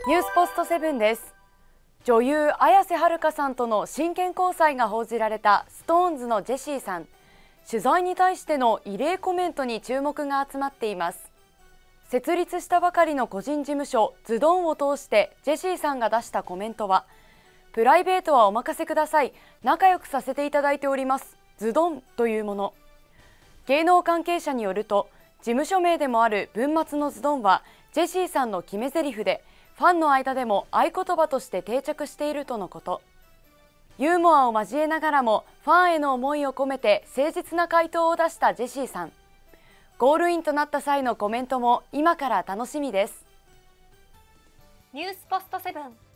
ニュースポストセブンです。女優綾瀬はるかさんとの真剣交際が報じられた SixTONES のジェシーさん。取材に対しての異例コメントに注目が集まっています。設立したばかりの個人事務所ズドンを通してジェシーさんが出したコメントは、プライベートはお任せください、仲良くさせていただいておりますズドンというもの。芸能関係者によると、事務所名でもある文末のズドンはジェシーさんの決め台詞で、ファンの間でも合言葉として定着しているとのこと。ユーモアを交えながらもファンへの思いを込めて誠実な回答を出したジェシーさん。ゴールインとなった際のコメントも今から楽しみです。 ニュースポストセブン。